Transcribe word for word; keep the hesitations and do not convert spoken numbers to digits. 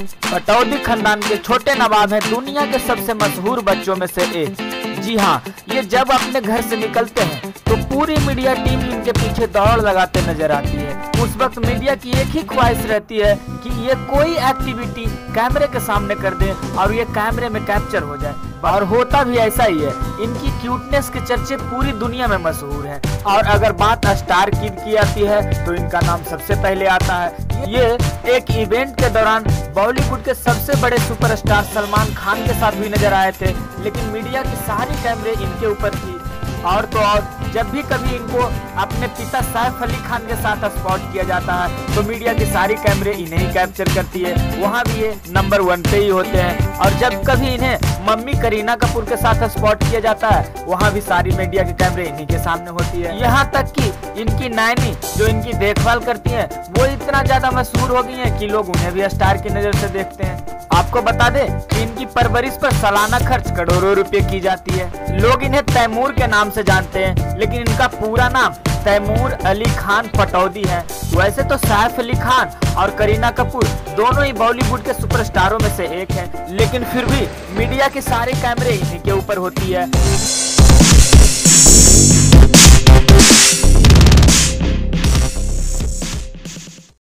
पटौदी खानदान के छोटे नवाब हैं दुनिया के सबसे मशहूर बच्चों में से एक। जी हाँ, ये जब अपने घर से निकलते हैं तो पूरी मीडिया टीम इनके पीछे दौड़ लगाते नजर आती है। उस वक्त मीडिया की एक ही ख्वाहिश रहती है कि ये कोई एक्टिविटी कैमरे के सामने कर दे और ये कैमरे में कैप्चर हो जाए, और होता भी ऐसा ही है। इनकी क्यूटनेस के चर्चे पूरी दुनिया में मशहूर हैं, और अगर बात स्टार किड की आती है तो इनका नाम सबसे पहले आता है। ये एक इवेंट के दौरान बॉलीवुड के सबसे बड़े सुपरस्टार सलमान खान के साथ भी नजर आए थे, लेकिन मीडिया की सारी कैमरे इनके ऊपर थी। और तो और जब भी कभी इनको अपने पिता सैफ अली खान के साथ स्पॉट किया जाता है तो मीडिया की सारी कैमरे इन्हें ही कैप्चर करती है, वहाँ भी ये नंबर वन पे ही होते हैं। और जब कभी इन्हें मम्मी करीना कपूर के साथ स्पॉट किया जाता है वहाँ भी सारी मीडिया के कैमरे इन्हीं के सामने होती है। यहाँ तक कि इनकी नैनी जो इनकी देखभाल करती है वो इतना ज्यादा मशहूर हो गई है कि लोग उन्हें भी स्टार की नजर से देखते हैं। आपको बता दें कि इनकी परवरिश पर सालाना खर्च करोड़ों रुपए की जाती है। लोग इन्हें तैमूर के नाम से जानते हैं, लेकिन इनका पूरा नाम तैमूर अली खान पटौदी है। वैसे तो सैफ अली खान और करीना कपूर दोनों ही बॉलीवुड के सुपरस्टारों में से एक हैं, लेकिन फिर भी मीडिया के सारे कैमरे इन्हीं के ऊपर होती है।